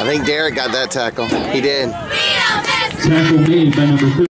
I think Derek got that tackle. He did. Tackle made by number 3.